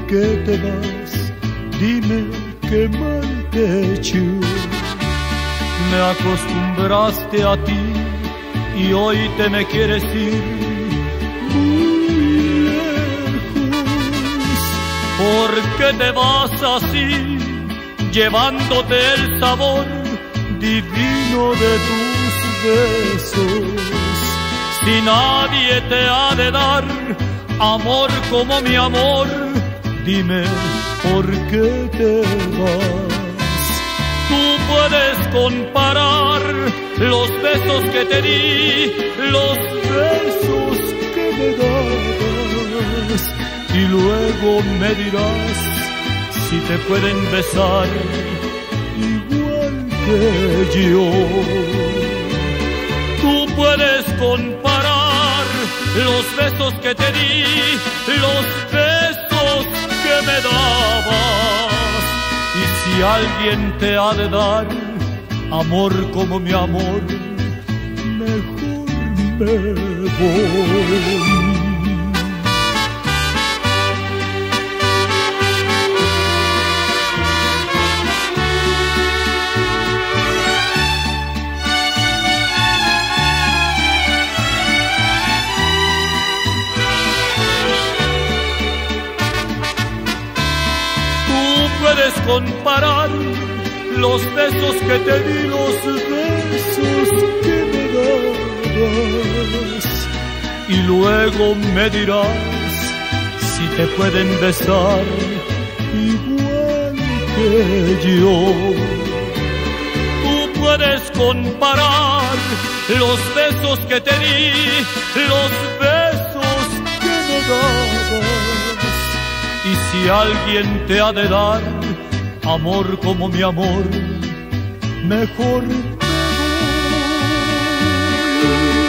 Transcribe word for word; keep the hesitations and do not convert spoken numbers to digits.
qué te vas? Dime qué mal te he hecho. Me acostumbraste a ti y hoy te me quieres ir muy lejos. ¿Por qué te vas así, llevándote el sabor divino de tus besos? Si nadie te ha de dar amor como mi amor, dime por qué te vas. Tú puedes comparar los besos que te di, los besos que me dabas, y luego me dirás si te pueden besar igual que yo. Tú puedes comparar los besos que te di, los besos que me dabas, y si alguien te ha de dar amor como mi amor, mejor me voy. Puedes comparar los besos que te di, los besos que me dabas, y luego me dirás si te pueden besar igual que yo. Tú puedes comparar los besos que te di, los besos que me dabas, y si alguien te ha de dar amor como mi amor, mejor me voy.